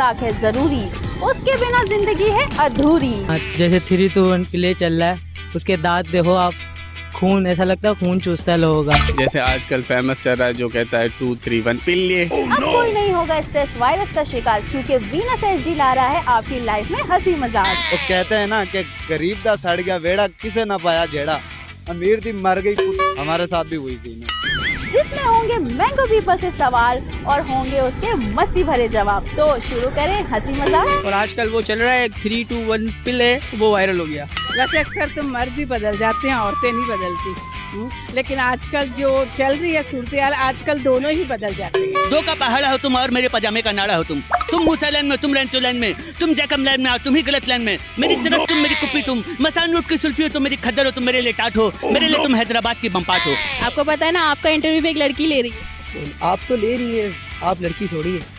मजाक है जरूरी, उसके बिना जिंदगी है अधूरी। जैसे 3, 2, 1 प्ले चल रहा है, उसके दांत देखो आप, खून ऐसा लगता है खून चूसता है लोगों का। जैसे आजकल फेमस चल रहा है जो कहता है 2, 3, 1 पिल्ले। अब कोई नहीं होगा स्ट्रेस वायरस का शिकार, क्योंकि वीनस एचडी ला रहा है आपकी लाइफ में हंसी मजाक। वो कहते हैं ना कि गरीब दा सड़ गया वेड़ा, किसे ना पाया जेड़ा, अमीर दी मर गई कुछ। हमारे साथ भी वही सीन है, जिसमें होंगे मैंगो पीपल से सवाल और होंगे उसके मस्ती भरे जवाब। तो शुरू करें हंसी मजाक। और आजकल वो चल रहा है 3, 2, 1 पिले, वो वायरल हो गया। वैसे अक्सर तो मर्द ही बदल जाते हैं, औरतें नहीं बदलती। लेकिन आजकल जो चल रही है सूरत-ए-हाल, आजकल दोनों ही बदल जाते हैं। दो का पहाड़ा हो तुम और मेरे पजामे का नाड़ा हो तुम मूसा लाइन में, तुम रेंचो लाइन में, तुम जैकम लाइन में, तुम ही गलत लाइन में। मेरी चरक तुम, मेरी कुप्पी तुम, मसानूट की सुल्फी हो तुम, मेरी खद्दर हो तुम, मेरे लिए टाट हो, मेरे लिए तुम हैदराबाद की बम्पाट हो। आपको पता है ना, आपका इंटरव्यू भी एक लड़की ले रही है। आप तो ले रही है, आप लड़की थोड़ी है।